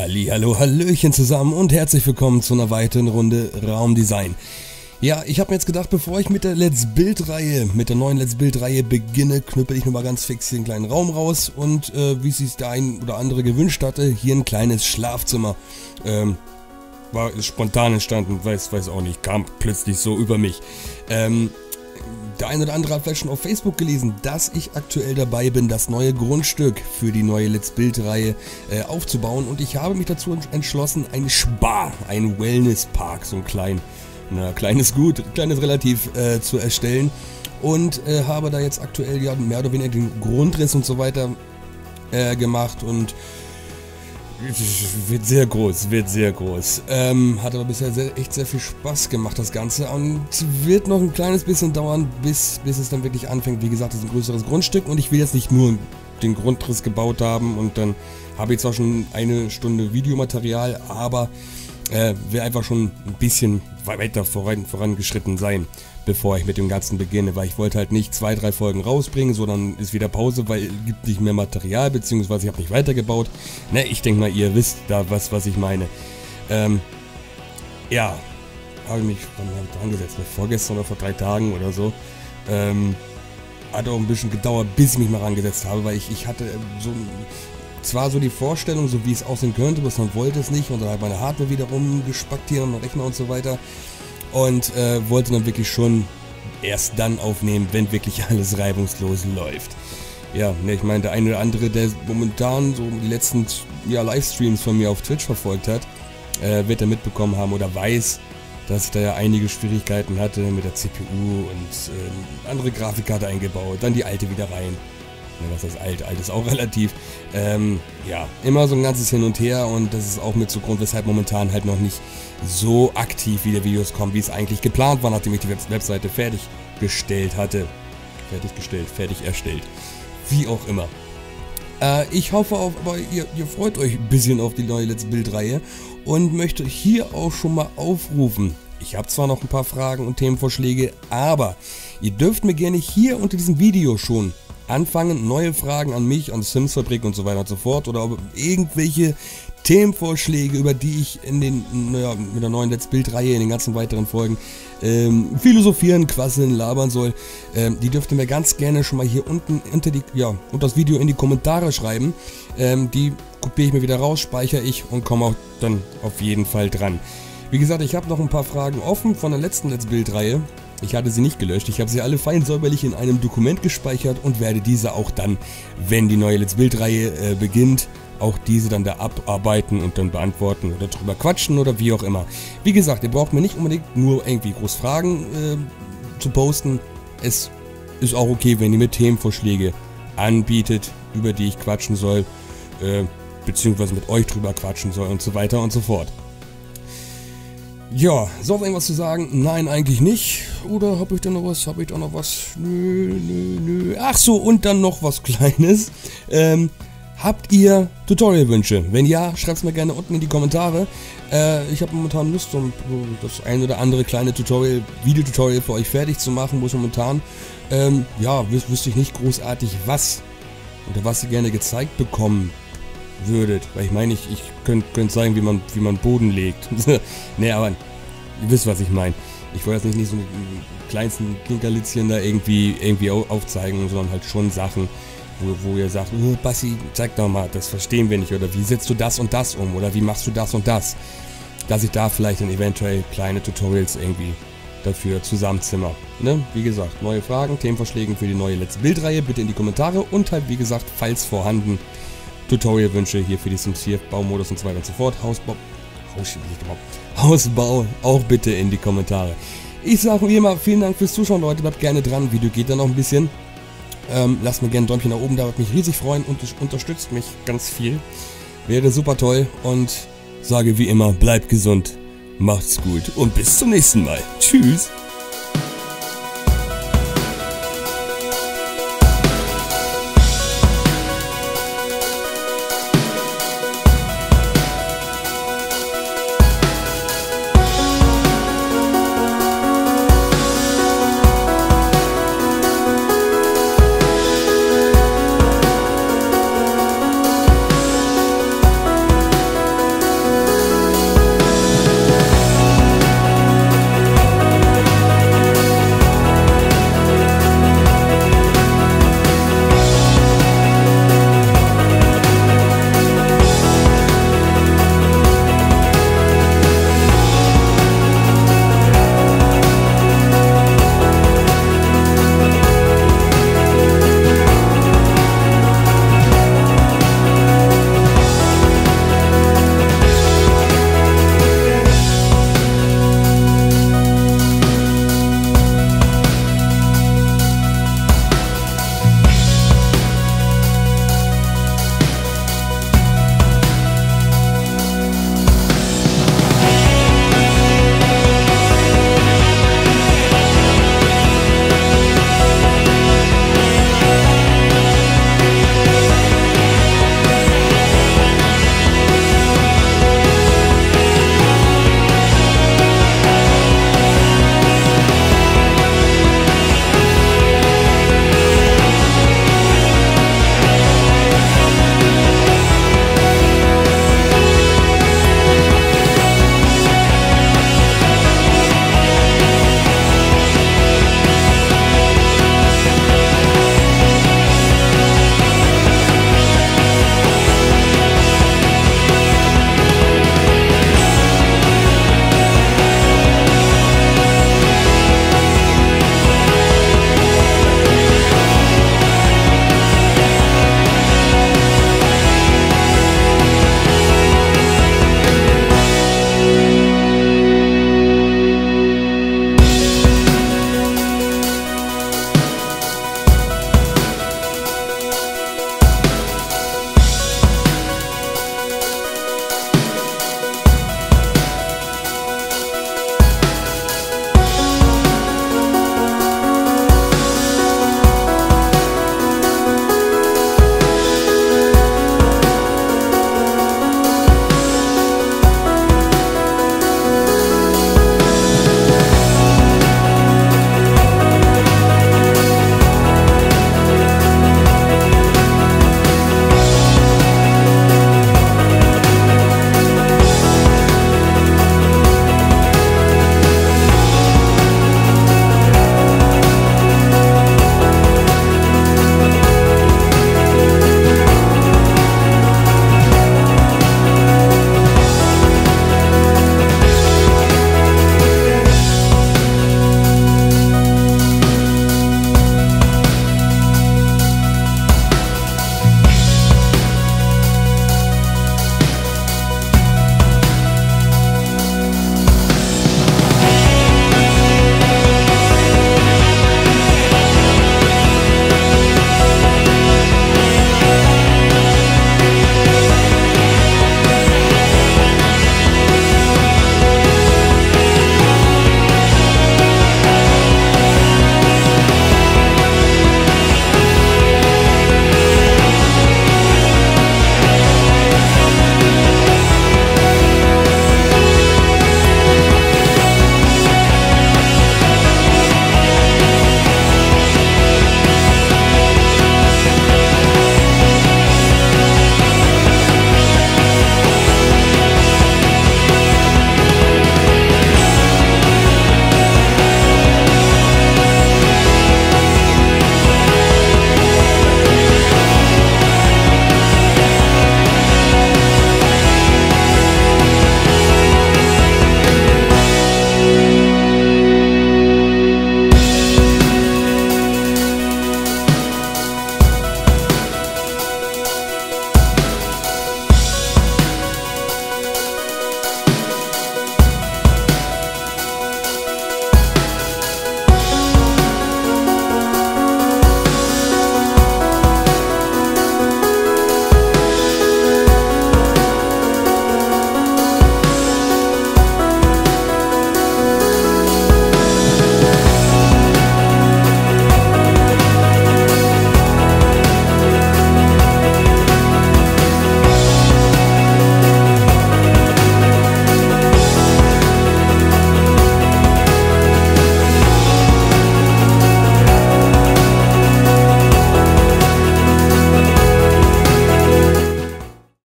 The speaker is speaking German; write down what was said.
Hallihallo, Hallöchen zusammen und herzlich willkommen zu einer weiteren Runde Raumdesign. Ja, ich habe mir jetzt gedacht, bevor ich mit der Let's Build-Reihe, mit der neuen Let's Build-Reihe beginne, knüppel ich nochmal ganz fix hier einen kleinen Raum raus und wie es sich der ein oder andere gewünscht hatte, hier ein kleines Schlafzimmer. War spontan entstanden, weiß auch nicht, kam plötzlich so über mich. Der eine oder andere hat vielleicht schon auf Facebook gelesen, dass ich aktuell dabei bin, das neue Grundstück für die neue Let's Build-Reihe aufzubauen. Und ich habe mich dazu entschlossen, ein Spa, ein Wellness-Park, so ein kleines Gut, kleines Relativ zu erstellen. Und habe da jetzt aktuell ja mehr oder weniger den Grundriss und so weiter gemacht und wird sehr groß. Hat aber bisher echt sehr viel Spaß gemacht, das Ganze. Und wird noch ein kleines bisschen dauern, bis es dann wirklich anfängt. Wie gesagt, das ist ein größeres Grundstück und ich will jetzt nicht nur den Grundriss gebaut haben und dann habe ich zwar schon eine Stunde Videomaterial, aber will einfach schon ein bisschen weiter vorangeschritten sein, bevor ich mit dem Ganzen beginne, weil ich wollte halt nicht 2-3 Folgen rausbringen, sondern ist wieder Pause, weil es gibt nicht mehr Material, beziehungsweise ich habe nicht weitergebaut. Ne, ich denke mal, ihr wisst da was ich meine. Ja, habe ich mich dran gesetzt, vorgestern oder vor 3 Tagen oder so. Hat auch ein bisschen gedauert, bis ich mich mal rangesetzt habe, weil ich hatte zwar so die Vorstellung, so wie es aussehen könnte, bloß man wollte es nicht und dann hat meine Hardware wieder rumgespackt hier am Rechner und so weiter. Und wollte dann wirklich schon erst dann aufnehmen, wenn wirklich alles reibungslos läuft. Ja, ne, ich meine, der eine oder andere, der momentan so die letzten Livestreams von mir auf Twitch verfolgt hat, wird er mitbekommen haben oder weiß, dass ich da ja einige Schwierigkeiten hatte mit der CPU und andere Grafikkarte eingebaut, dann die alte wieder rein. Ja, was ist alt ist auch relativ. Ja, immer so ein ganzes Hin und Her und das ist auch mit so Grund, weshalb momentan halt noch nicht so aktiv wieder Videos kommen, wie es eigentlich geplant war, nachdem ich die Webseite fertig erstellt. Wie auch immer. Ich hoffe auch, aber ihr freut euch ein bisschen auf die neue Let's Build-Reihe und möchte hier auch schon mal aufrufen. Ich habe zwar noch ein paar Fragen und Themenvorschläge, aber ihr dürft mir gerne hier unter diesem Video schon anfangen, neue Fragen an mich, an Sims-Fabrik und so weiter und so fort oder irgendwelche Themenvorschläge, über die ich mit der neuen Let's Build-Reihe in den ganzen weiteren Folgen philosophieren, quasseln, labern soll, die dürft ihr mir ganz gerne schon mal hier unten unter das Video in die Kommentare schreiben. Die kopiere ich mir wieder raus, speichere ich und komme auch dann auf jeden Fall dran. Wie gesagt, ich habe noch ein paar Fragen offen von der letzten Let's Build-Reihe. Ich hatte sie nicht gelöscht, ich habe sie alle fein säuberlich in einem Dokument gespeichert und werde diese auch dann, wenn die neue Let's Build-Reihe beginnt, auch diese dann da abarbeiten und dann beantworten oder drüber quatschen oder wie auch immer. Wie gesagt, ihr braucht mir nicht unbedingt nur irgendwie groß Fragen zu posten. Es ist auch okay, wenn ihr mir Themenvorschläge anbietet, über die ich quatschen soll, beziehungsweise mit euch drüber quatschen soll und so weiter und so fort. Ja, soll ich irgendwas zu sagen? Nein, eigentlich nicht. Oder habe ich da noch was? Nö. Ach so, und dann noch was Kleines. Habt ihr Tutorial-Wünsche? Wenn ja, schreibt es mir gerne unten in die Kommentare. Ich habe momentan Lust, so das ein oder andere kleine Videotutorial für euch fertig zu machen, wo es momentan, wüsste ich nicht großartig was oder was ihr gerne gezeigt bekommen würdet. Weil ich meine, ich könnte zeigen, wie man Boden legt. Ne, aber ihr wisst, was ich meine. Ich wollte jetzt nicht so einen kleinsten Klinkerlitzchen da irgendwie aufzeigen, sondern halt schon Sachen, wo ihr sagt, oh, Bassi, zeig doch mal, das verstehen wir nicht. Oder wie setzt du das und das um? Oder wie machst du das und das? Dass ich da vielleicht dann eventuell kleine Tutorials irgendwie dafür zusammenzimmer. Ne? Wie gesagt, neue Fragen, Themenvorschläge für die neue Let's Build-Reihe bitte in die Kommentare und halt, wie gesagt, falls vorhanden, Tutorial-Wünsche hier für die Sims 4, Baumodus und so weiter und so fort. Hausbau auch bitte in die Kommentare. Ich sage wie immer, vielen Dank fürs Zuschauen, Leute. Bleibt gerne dran. Video geht dann noch ein bisschen. Lasst mir gerne ein Däumchen nach oben, da würde mich riesig freuen und unterstützt mich ganz viel. Wäre super toll und sage wie immer, bleibt gesund, macht's gut und bis zum nächsten Mal. Tschüss.